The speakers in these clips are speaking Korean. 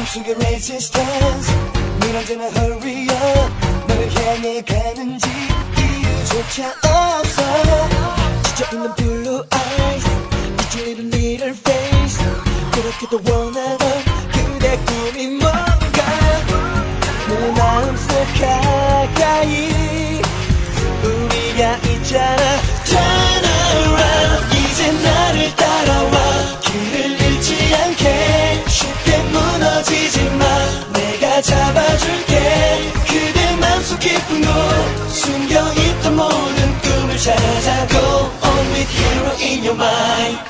마음속에 resistance 늘 언제나 hurry up 널 향해 가는지 이유조차 없어 지쳐있는 blue eyes 비친 little face 그렇게도 원하던 그대 꿈이 뭔가 내 마음속 가까이 우리가 있잖아 Turn around 이제 나를 따라와 길을 잃지 않게 쉽게 무너지지 마 내가 잡아줄게 그대 맘속 깊은 곳 숨겨있던 모든 꿈을 찾아 Go on with hero in your mind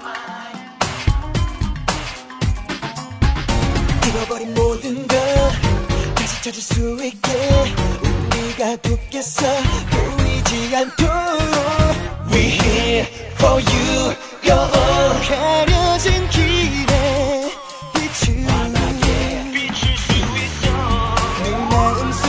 잃어버린 모든 걸 다시 찾을 수 있게 우리가 붙겠어 보이지 않도록 We here for you Go on 가려진 길에 비추 비출 수 있어 내 마음속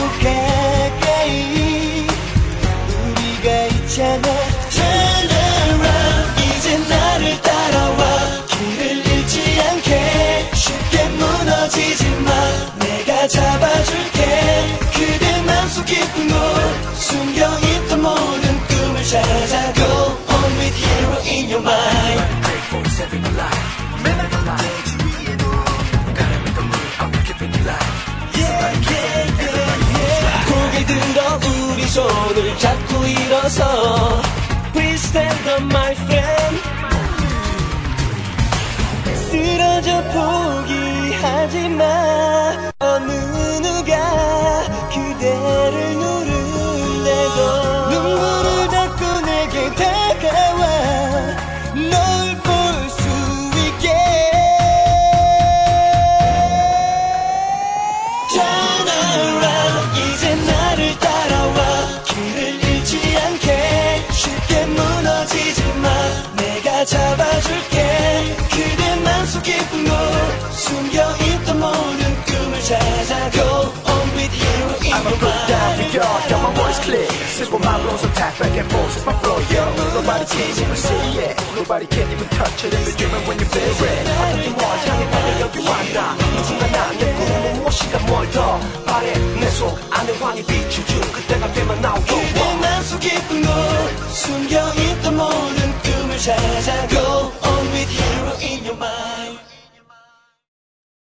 가까이 우리가 있잖아 Turn around 이제 나를 따라와 길을 잃지 않게 쉽게 무너지지 마 내가 잡아줄게 그대 맘속 깊은 곳 숨겨있던 모든 꿈을 찾아 Go on with hero in your mind Saving a life 매날 대지 위에도 가라앉던 물 I'm keeping it alive Yeah yeah yeah 고개 들어 우리 손을 잡고 일어서 Please stand up my friend 쓰러져 포기하지 마 어느 누가 그대를 누른대도 눈물을 닦고 내게 다가와 널 볼 수 있게 Turn around 이제 나를 따라와 길을 잃지 않게 쉽게 무너지지 마 내가 잡아줄게 그대 맘속 깊은 곳 숨겨있던 모든 꿈을 찾아 Go on with hero in your mind I'm a good down for y'all, got my voice clear Simple my blows so tight back and forth, it's my flow, yo Nobody can't even see it Nobody can even touch it If you're dreaming when you feel it 어떤 팀원 향해 가면 여기 왔나 이 순간 난 내 꿈은 무엇인가 뭘 더 바래 내 속 안에 환히 비춰준 그때가 되면 나오고 그대 맘속 깊은 곳 숨겨있던 모든 꿈을 찾아 Go